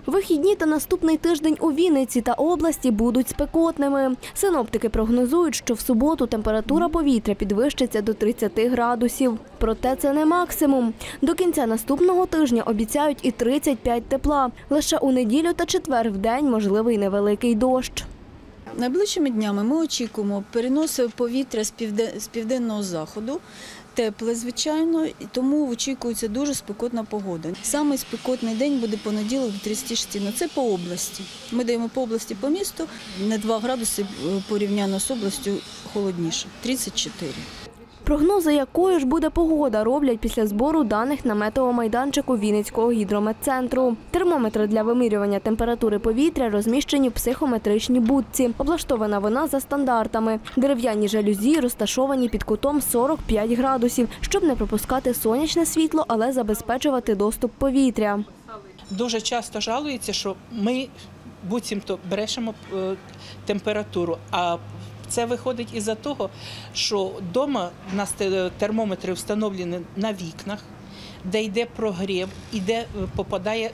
Вихідні та наступний тиждень у Вінниці та області будуть спекотними. Синоптики прогнозують, що в суботу температура повітря підвищиться до 30 градусів. Проте це не максимум. До кінця наступного тижня обіцяють і 35 тепла. Лише у неділю та четвер вдень можливий невеликий дощ. Найближчими днями ми очікуємо переносу повітря з південного заходу, тепле, звичайно, і тому очікується дуже спекотна погода. Самий спекотний день буде понеділок до 36, це по області. Ми даємо по області, по місту, на 2 градуси порівняно з областю холодніше, 34. Прогнози, якою ж буде погода, роблять після збору даних на метеомайданчику Вінницького гідрометцентру. Термометри для вимірювання температури повітря розміщені в психометричній будці. Облаштована вона за стандартами. Дерев'яні жалюзі розташовані під кутом 45 градусів, щоб не пропускати сонячне світло, але забезпечувати доступ повітря. Дуже часто жалуються, що ми буцімто брешемо температуру, а це виходить із-за того, що вдома у нас термометри встановлені на вікнах, де йде прогрів і де попадає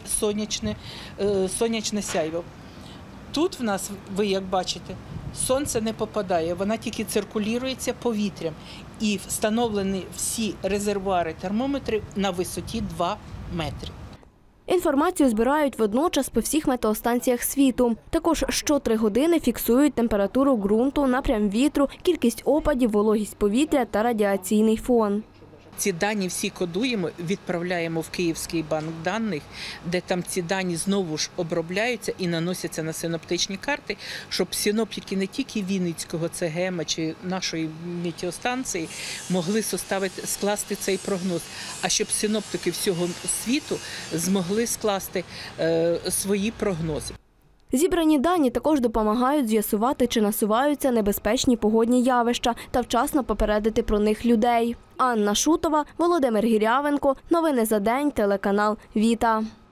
сонячне сяйво. Тут в нас, ви як бачите, сонце не попадає, вона тільки циркулюється повітрям. І встановлені всі резервуари термометрів на висоті 2 метри. Інформацію збирають водночас по всіх метеостанціях світу. Також що 3 години фіксують температуру ґрунту, напрям вітру, кількість опадів, вологість повітря та радіаційний фон. Ці дані всі кодуємо, відправляємо в Київський банк даних, де там ці дані знову ж обробляються і наносяться на синоптичні карти, щоб синоптики не тільки Вінницького ЦГМ чи нашої метеостанції могли скласти цей прогноз, а щоб синоптики всього світу змогли скласти свої прогнози. Зібрані дані також допомагають з'ясувати, чи насуваються небезпечні погодні явища та вчасно попередити про них людей. Анна Шутова, Володимир Гірявенко. Новини за день. Телеканал «Віта».